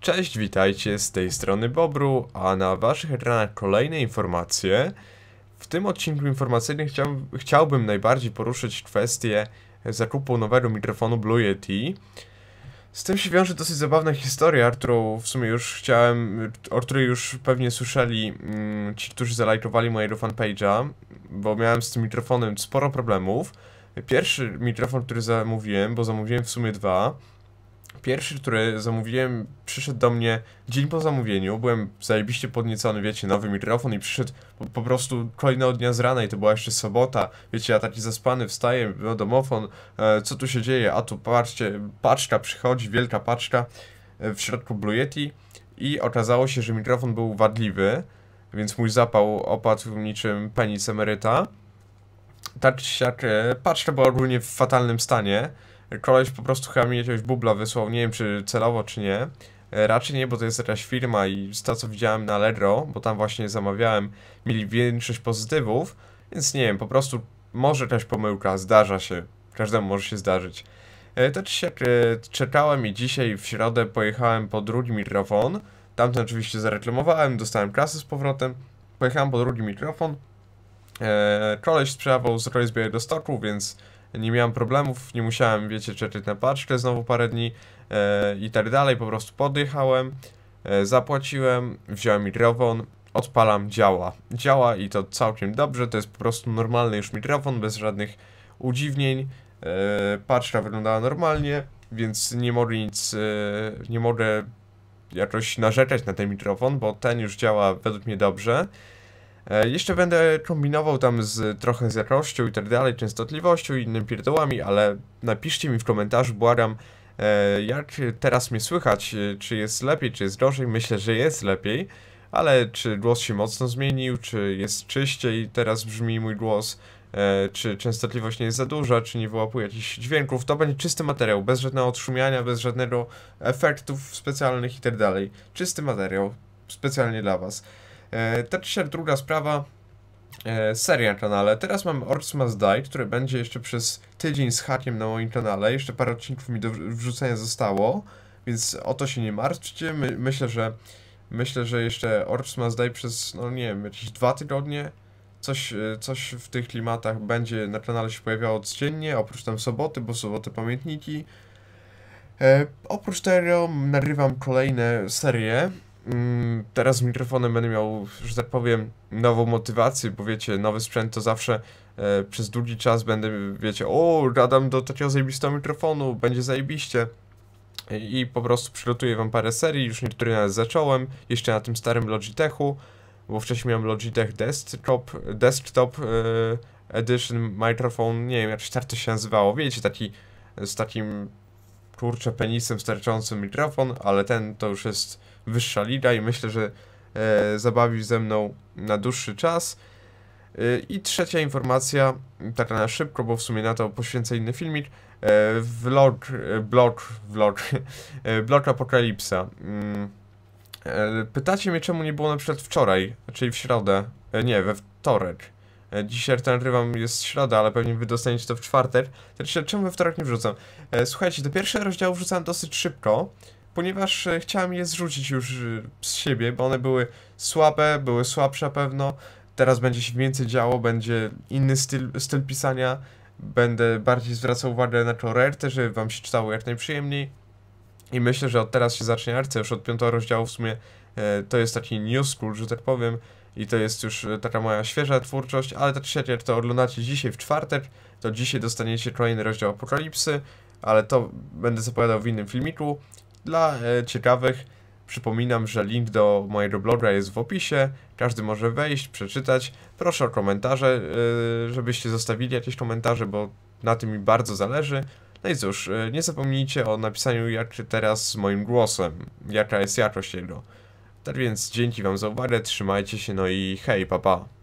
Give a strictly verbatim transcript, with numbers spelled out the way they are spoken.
Cześć, witajcie, z tej strony Bobru, a na waszych ekranach kolejne informacje. W tym odcinku informacyjnym chciał, chciałbym najbardziej poruszyć kwestię zakupu nowego mikrofonu Blue Yeti. Z tym się wiąże dosyć zabawna historia, którą w sumie już chciałem, o której już pewnie słyszeli mm, ci, którzy zalajkowali mojego fanpage'a, bo miałem z tym mikrofonem sporo problemów. Pierwszy mikrofon, który zamówiłem, bo zamówiłem w sumie dwa. Pierwszy, który zamówiłem, przyszedł do mnie dzień po zamówieniu. Byłem zajebiście podniecony, wiecie, nowy mikrofon i przyszedł po, po prostu kolejnego dnia z rana i to była jeszcze sobota. Wiecie, ja taki zaspany wstaję, no domofon, e, co tu się dzieje? A tu patrzcie, paczka przychodzi, wielka paczka, e, w środku Blue Yeti i okazało się, że mikrofon był wadliwy, więc mój zapał opadł niczym penis emeryta. Tak czy siak, e, paczka była ogólnie w fatalnym stanie. Koleś po prostu chyba mi jakiegoś bubla wysłał, nie wiem czy celowo czy nie. E, raczej nie, bo to jest jakaś firma i z tego co widziałem na Allegro, bo tam właśnie zamawiałem, mieli większość pozytywów, więc nie wiem, po prostu może jakaś pomyłka, zdarza się, każdemu może się zdarzyć. E, to czy się e, czekałem i dzisiaj w środę pojechałem po drugi mikrofon, tamten oczywiście zareklamowałem, dostałem kasę z powrotem, pojechałem po drugi mikrofon. E, koleś sprzedawał z z białego stoku, więc nie miałem problemów, nie musiałem, wiecie, czekać na paczkę znowu parę dni e, i tak dalej, po prostu podjechałem, e, zapłaciłem, wziąłem mikrofon, odpalam, działa. Działa i to całkiem dobrze, to jest po prostu normalny już mikrofon, bez żadnych udziwnień, e, paczka wyglądała normalnie, więc nie mogę nic, e, nie mogę jakoś narzekać na ten mikrofon, bo ten już działa według mnie dobrze. E, jeszcze będę kombinował tam z trochę z jakością i tak dalej, częstotliwością i innymi pierdołami, ale napiszcie mi w komentarzu, błagam, e, jak teraz mnie słychać, e, czy jest lepiej, czy jest gorzej. Myślę, że jest lepiej, ale czy głos się mocno zmienił, czy jest czyściej teraz brzmi mój głos, e, czy częstotliwość nie jest za duża, czy nie wyłapuje jakichś dźwięków, to będzie czysty materiał, bez żadnego odszumiania, bez żadnego efektów specjalnych i tak dalej. Czysty materiał, specjalnie dla was. E, to się druga sprawa, e, seria na kanale. Teraz mam Orcs Must Die, który będzie jeszcze przez tydzień z hakiem na moim kanale. Jeszcze parę odcinków mi do wrzucenia zostało, więc o to się nie martwcie. My, myślę, że myślę, że jeszcze Orcs Must Die przez, no nie wiem, jakieś dwa tygodnie. Coś, coś w tych klimatach będzie na kanale się pojawiało codziennie, oprócz tam soboty, bo soboty pamiętniki. E, oprócz tego nagrywam kolejne serie. Teraz z mikrofonem będę miał, że tak powiem, nową motywację, bo wiecie, nowy sprzęt to zawsze e, przez długi czas będę, wiecie, o, gadam do takiego zajebistego mikrofonu, będzie zajebiście. I, I po prostu przygotuję wam parę serii, już niektóre nawet zacząłem, jeszcze na tym starym Logitechu, bo wcześniej miałem Logitech Desktop, desktop e, Edition Microphone, nie wiem, jak tak to się nazywało, wiecie, taki z takim, kurczę, penisem sterczącym mikrofon, ale ten to już jest wyższa liga i myślę, że e, zabawi ze mną na dłuższy czas. E, I trzecia informacja, taka na szybko, bo w sumie na to poświęcę inny filmik. E, vlog, e, blog, vlog, e, blog Apokalipsa. Mm, e, pytacie mnie, czemu nie było na przykład wczoraj, czyli w środę, e, nie, we wtorek. E, dzisiaj ten nagrywam, jest środa, ale pewnie wy dostaniecie to w czwartek. Znaczy, czemu we wtorek nie wrzucam? E, słuchajcie, do pierwszego rozdziału wrzucałem dosyć szybko, ponieważ e, chciałem je zrzucić już e, z siebie, bo one były słabe, były słabsze na pewno. Teraz będzie się więcej działo, będzie inny styl, styl pisania. Będę bardziej zwracał uwagę na to rarity, żeby wam się czytało jak najprzyjemniej. I myślę, że od teraz się zacznie arce, już od piątego rozdziału w sumie e, to jest taki new school, że tak powiem. I to jest już e, taka moja świeża twórczość, ale tak czy jak to oglądacie dzisiaj w czwartek, to dzisiaj dostaniecie kolejny rozdział Apokalipsy, ale to będę zapowiadał w innym filmiku. Dla e, ciekawych przypominam, że link do mojego bloga jest w opisie, każdy może wejść, przeczytać. Proszę o komentarze, e, żebyście zostawili jakieś komentarze, bo na tym mi bardzo zależy. No i cóż, e, nie zapomnijcie o napisaniu jak teraz z moim głosem, jaka jest jakość jego. Tak więc dzięki wam za uwagę, trzymajcie się, no i hej, pa pa.